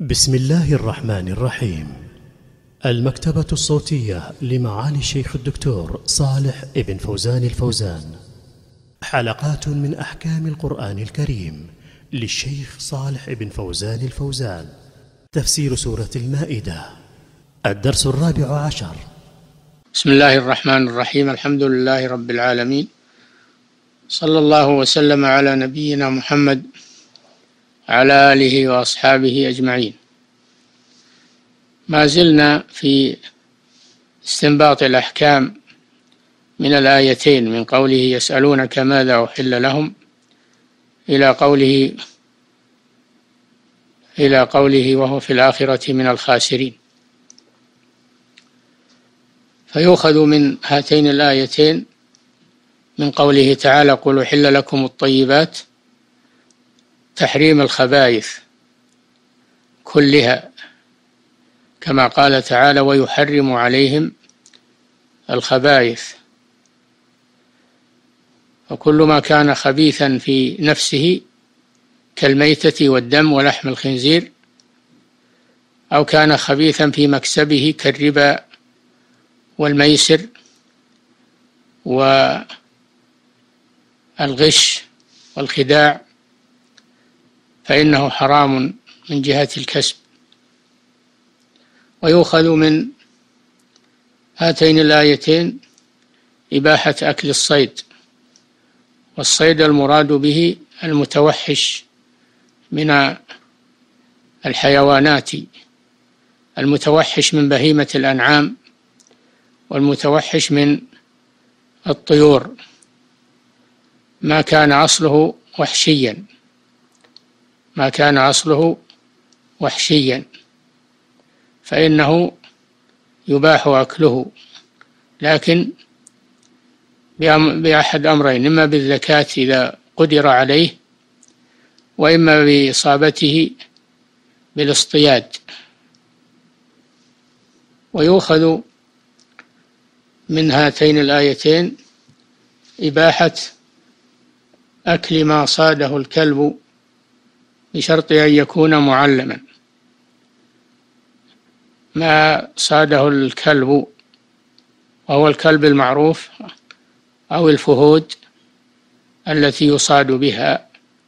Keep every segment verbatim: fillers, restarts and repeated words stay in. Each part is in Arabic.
بسم الله الرحمن الرحيم. المكتبة الصوتية لمعالي الشيخ الدكتور صالح ابن فوزان الفوزان. حلقات من أحكام القرآن الكريم للشيخ صالح ابن فوزان الفوزان. تفسير سورة المائدة. الدرس الرابع عشر. بسم الله الرحمن الرحيم. الحمد لله رب العالمين، صلى الله وسلم على نبينا محمد على آله وأصحابه أجمعين. ما زلنا في استنباط الأحكام من الآيتين، من قوله يسألونك ماذا أحل لهم إلى قوله إلى قوله وهو في الآخرة من الخاسرين. فيؤخذ من هاتين الآيتين من قوله تعالى قل أحل لكم الطيبات تحريم الخبائث كلها، كما قال تعالى ويحرم عليهم الخبائث، فكل ما كان خبيثا في نفسه كالميتة والدم ولحم الخنزير، أو كان خبيثا في مكسبه كالربا والميسر والغش والخداع، فإنه حرام من جهة الكسب. ويؤخذ من هاتين الآيتين إباحة أكل الصيد، والصيد المراد به المتوحش من الحيوانات، المتوحش من بهيمة الأنعام والمتوحش من الطيور، ما كان أصله وحشيا ما كان أصله وحشيا فإنه يباح أكله، لكن بأحد أمرين: إما بالزكاة إذا قدر عليه، وإما بإصابته بالاصطياد. ويؤخذ من هاتين الآيتين إباحة أكل ما صاده الكلب بشرط أن يكون معلما. ما صاده الكلب وهو الكلب المعروف أو الفهود التي يصاد بها،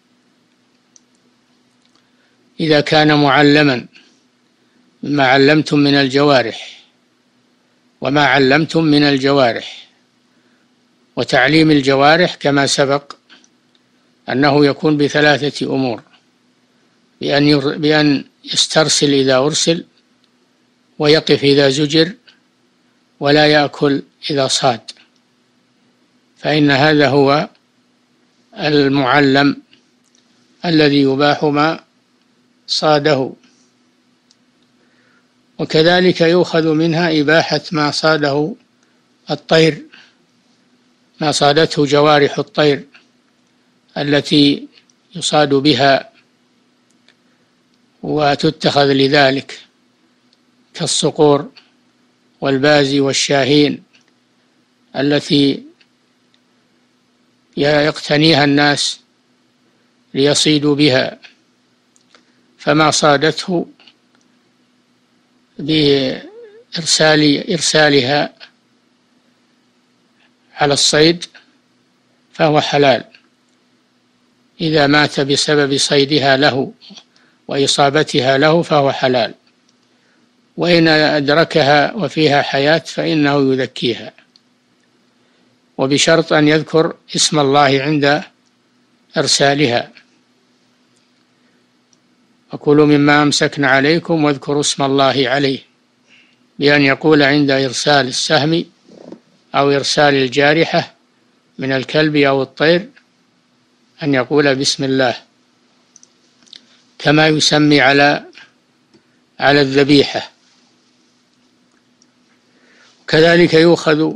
إذا كان معلما مما علمتم من الجوارح وما علمتم من الجوارح. وتعليم الجوارح كما سبق أنه يكون بثلاثة أمور: بأن بأن يسترسل إذا أرسل، ويقف إذا زجر، ولا يأكل إذا صاد، فإن هذا هو المعلم الذي يباح ما صاده. وكذلك يؤخذ منها إباحة ما صاده الطير، ما صادته جوارح الطير التي يصاد بها وتتخذ لذلك، كالصقور والبازي والشاهين التي يقتنيها الناس ليصيدوا بها، فما صادته بإرسال إرسالها على الصيد فهو حلال إذا مات بسبب صيدها له وإصابتها له، فهو حلال. وإن أدركها وفيها حياة فإنه يذكيها، وبشرط أن يذكر اسم الله عند إرسالها. وكلوا مما أمسكن عليكم واذكروا اسم الله عليه، بأن يقول عند إرسال السهم أو إرسال الجارحة من الكلب أو الطير أن يقول بسم الله، كما يسمي على على الذبيحة. كذلك يؤخذ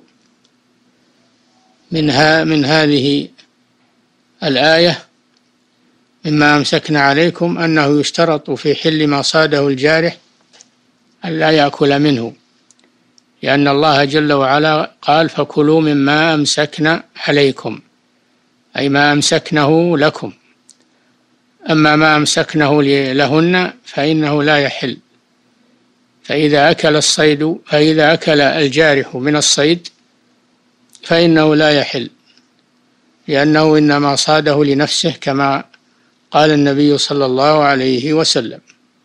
منها من هذه الآية مما أمسكنا عليكم أنه يشترط في حل ما صاده الجارح ألا يأكل منه، لأن الله جل وعلا قال فكلوا مما أمسكنا عليكم، أي ما أمسكنه لكم، أما ما أمسكنه لهن فإنه لا يحل. فإذا أكل الصيد فإذا أكل الجارح من الصيد فإنه لا يحل، لأنه إنما صاده لنفسه كما قال النبي صلى الله عليه وسلم.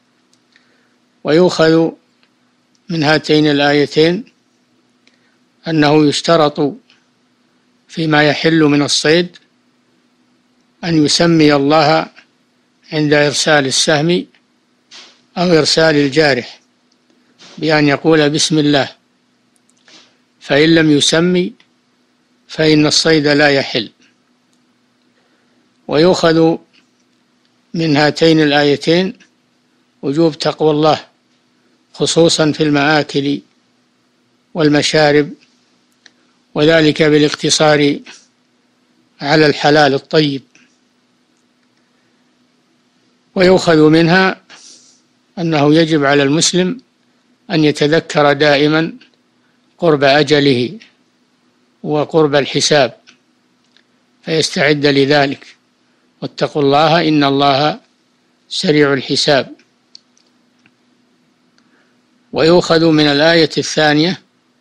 ويؤخذ من هاتين الآيتين أنه يشترط فيما يحل من الصيد أن يسمي الله عند إرسال السهم أو إرسال الجارح بأن يقول بسم الله، فإن لم يسمي فإن الصيد لا يحل. ويؤخذ من هاتين الآيتين وجوب تقوى الله خصوصا في المآكل والمشارب، وذلك بالاقتصار على الحلال الطيب. ويؤخذ منها أنه يجب على المسلم أن يتذكر دائما قرب أجله وقرب الحساب فيستعد لذلك، واتقوا الله إن الله سريع الحساب. ويؤخذ من الآية الثانية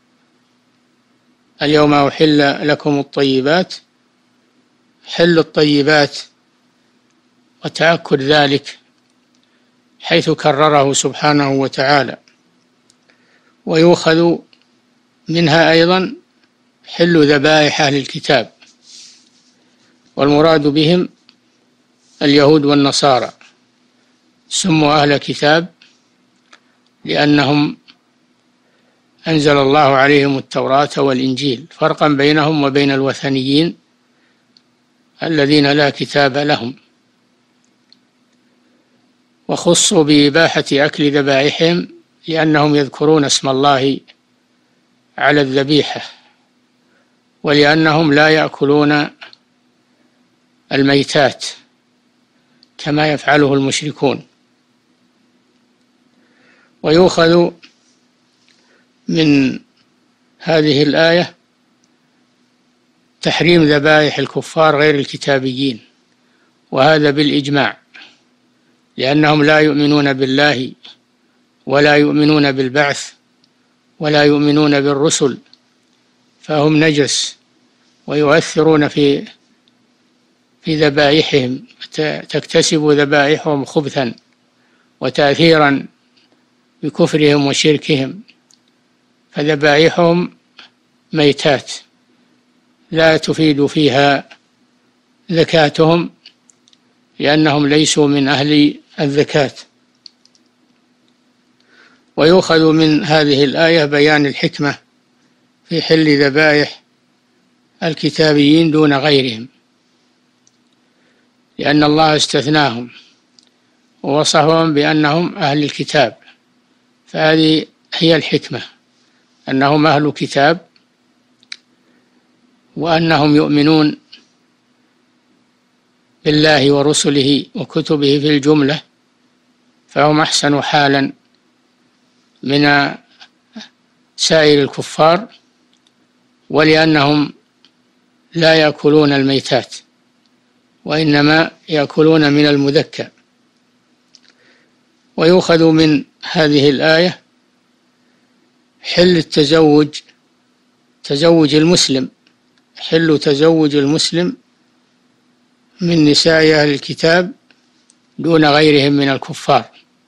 اليوم أحل لكم الطيبات، حل الطيبات وتأكد ذلك حيث كرره سبحانه وتعالى. ويؤخذ منها أيضا حل ذبائح أهل الكتاب، والمراد بهم اليهود والنصارى، سموا أهل كتاب لأنهم أنزل الله عليهم التوراة والإنجيل، فرقا بينهم وبين الوثنيين الذين لا كتاب لهم. وخصوا بإباحة أكل ذبائحهم لأنهم يذكرون اسم الله على الذبيحة، ولأنهم لا يأكلون الميتات كما يفعله المشركون. ويؤخذ من هذه الآية تحريم ذبائح الكفار غير الكتابيين، وهذا بالإجماع، لأنهم لا يؤمنون بالله ولا يؤمنون بالبعث ولا يؤمنون بالرسل، فهم نجس ويؤثرون في في ذبائحهم، تكتسب ذبائحهم خبثا وتأثيرا بكفرهم وشركهم، فذبائحهم ميتات لا تفيد فيها زكاتهم لأنهم ليسوا من أهل الزكاة. ويؤخذ من هذه الآية بيان الحكمة في حل ذبائح الكتابيين دون غيرهم، لأن الله استثناهم ووصفهم بأنهم أهل الكتاب، فهذه هي الحكمة، أنهم أهل كتاب وأنهم يؤمنون بالله ورسله وكتبه في الجملة، فهم أحسن حالا من سائر الكفار، ولأنهم لا يأكلون الميتات وإنما يأكلون من المذكى. ويؤخذ من هذه الآية حل التزوج، تزوج المسلم، حل تزوج المسلم من نساء أهل الكتاب دون غيرهم من الكفار،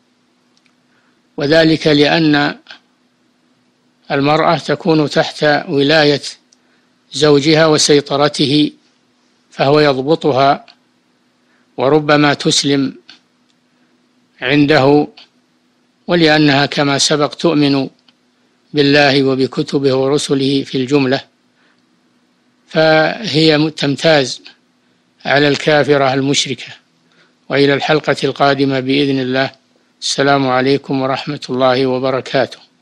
وذلك لأن المرأة تكون تحت ولاية زوجها وسيطرته، فهو يضبطها وربما تسلم عنده، ولأنها كما سبق تؤمن بالله وبكتبه ورسله في الجملة، فهي تمتاز على الكافرة المشركة. وإلى الحلقة القادمة بإذن الله، السلام عليكم ورحمة الله وبركاته.